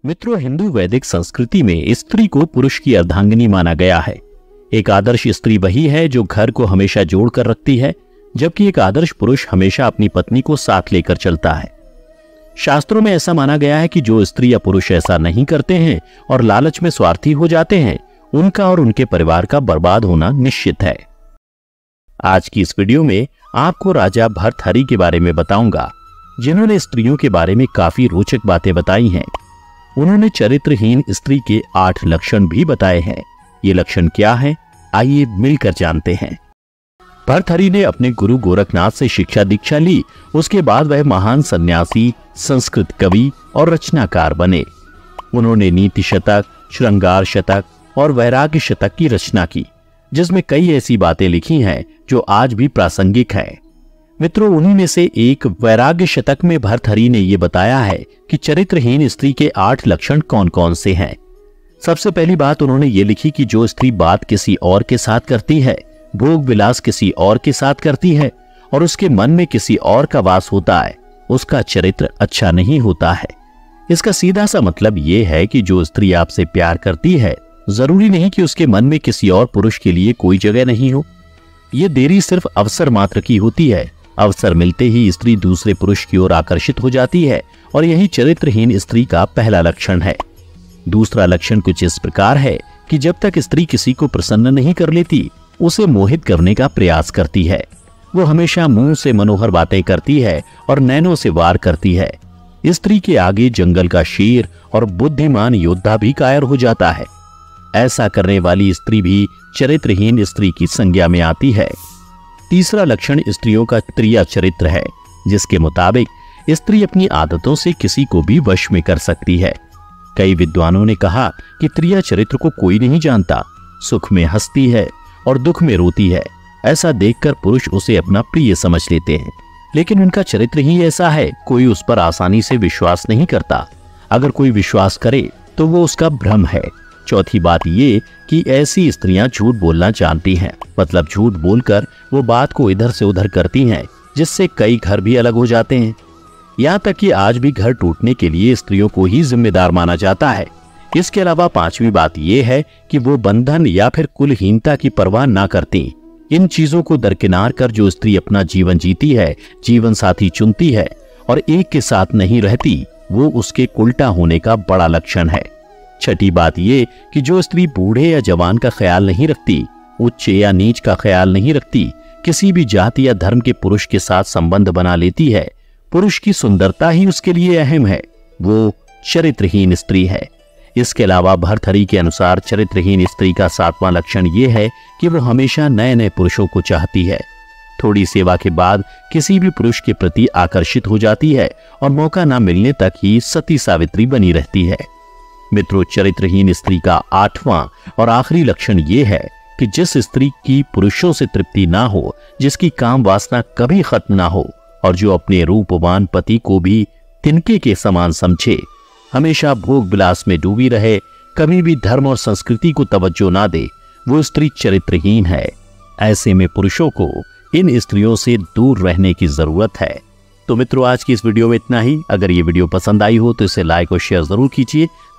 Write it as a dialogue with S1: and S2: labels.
S1: मित्रों, हिंदू वैदिक संस्कृति में स्त्री को पुरुष की अर्धांगिनी माना गया है। एक आदर्श स्त्री वही है जो घर को हमेशा जोड़ कर रखती है, जबकि एक आदर्श पुरुष हमेशा अपनी पत्नी को साथ लेकर चलता है। शास्त्रों में ऐसा माना गया है कि जो स्त्री या पुरुष ऐसा नहीं करते हैं और लालच में स्वार्थी हो जाते हैं, उनका और उनके परिवार का बर्बाद होना निश्चित है। आज की इस वीडियो में आपको राजा भर्तहरि के बारे में बताऊंगा, जिन्होंने स्त्रियों के बारे में काफी रोचक बातें बताई हैं। उन्होंने चरित्रहीन स्त्री के 8 लक्षण भी बताए हैं। ये लक्षण क्या हैं? आइए मिलकर जानते हैं। भर्तहरि ने अपने गुरु गोरखनाथ से शिक्षा दीक्षा ली। उसके बाद वह महान सन्यासी, संस्कृत कवि और रचनाकार बने। उन्होंने नीति शतक, श्रृंगार शतक और वैराग्य शतक की रचना की, जिसमें कई ऐसी बातें लिखी हैं जो आज भी प्रासंगिक है। मित्रों, उन्हीं में से एक वैराग्य शतक में भर्तहरि ने यह बताया है कि चरित्रहीन स्त्री के 8 लक्षण कौन कौन से हैं। सबसे पहली बात उन्होंने ये लिखी कि जो स्त्री बात किसी और के साथ करती है, भोग विलास किसी और के साथ करती है और उसके मन में किसी और का वास होता है, उसका चरित्र अच्छा नहीं होता है। इसका सीधा सा मतलब यह है कि जो स्त्री आपसे प्यार करती है, जरूरी नहीं कि उसके मन में किसी और पुरुष के लिए कोई जगह नहीं हो। यह देरी सिर्फ अवसर मात्र की होती है। अवसर मिलते ही स्त्री दूसरे पुरुष की ओर आकर्षित हो जाती है और यही चरित्रहीन स्त्री का पहला लक्षण है। दूसरा लक्षण कुछ इस प्रकार है कि जब तक स्त्री किसी को प्रसन्न नहीं कर लेती, उसे मोहित करने का प्रयास करती है। वो हमेशा मुंह से मनोहर बातें करती है और नैनों से वार करती है। स्त्री के आगे जंगल का शेर और बुद्धिमान योद्धा भी कायर हो जाता है। ऐसा करने वाली स्त्री भी चरित्रहीन स्त्री की संज्ञा में आती है। तीसरा लक्षण स्त्रियों का त्रिया चरित्र है, जिसके मुताबिक स्त्री अपनी आदतों से किसी को भी वश में कर सकती है। कई विद्वानों ने कहा कि त्रिया चरित्र को कोई नहीं जानता। सुख में हंसती है और दुख में रोती है। ऐसा देखकर पुरुष उसे अपना प्रिय समझ लेते हैं, लेकिन उनका चरित्र ही ऐसा है, कोई उस पर आसानी से विश्वास नहीं करता। अगर कोई विश्वास करे तो वो उसका भ्रम है। चौथी बात ये कि ऐसी स्त्रियां झूठ बोलना जानती हैं, मतलब झूठ बोलकर वो बात को इधर से उधर करती हैं, जिससे कई घर भी अलग हो जाते हैं। यहाँ तक कि आज भी घर टूटने के लिए स्त्रियों को ही जिम्मेदार माना जाता है। इसके अलावा पांचवी बात यह है कि वो बंधन या फिर कुलहीनता की परवाह ना करती। इन चीजों को दरकिनार कर जो स्त्री अपना जीवन जीती है, जीवन साथी चुनती है और एक के साथ नहीं रहती, वो उसके उल्टा होने का बड़ा लक्षण है। छठी बात ये कि जो स्त्री बूढ़े या जवान का ख्याल नहीं रखती, उच्च या नीच का ख्याल नहीं रखती, किसी भी जाति या धर्म के पुरुष के साथ संबंध बना लेती है, पुरुष की सुंदरता ही उसके लिए अहम है, वो चरित्रहीन स्त्री है। इसके अलावा भर्तहरि के अनुसार चरित्रहीन स्त्री का 7वां लक्षण ये है कि वो हमेशा नए नए पुरुषों को चाहती है। थोड़ी सेवा के बाद किसी भी पुरुष के प्रति आकर्षित हो जाती है और मौका ना मिलने तक ही सती सावित्री बनी रहती है। मित्रों, चरित्रहीन स्त्री का 8वां और आखिरी लक्षण ये है कि जिस स्त्री की पुरुषों से तृप्ति ना हो, जिसकी काम वासना कभी खत्म ना हो और जो अपने रूपवान पति को भी तिनके के समान समझे, हमेशा भोग विलास में डूबी रहे, कभी भी धर्म और संस्कृति को तवज्जो ना दे, वो स्त्री चरित्रहीन है। ऐसे में पुरुषों को इन स्त्रियों से दूर रहने की जरूरत है। तो मित्रों, आज की इस वीडियो में इतना ही। अगर ये वीडियो पसंद आई हो तो इसे लाइक और शेयर जरूर कीजिए,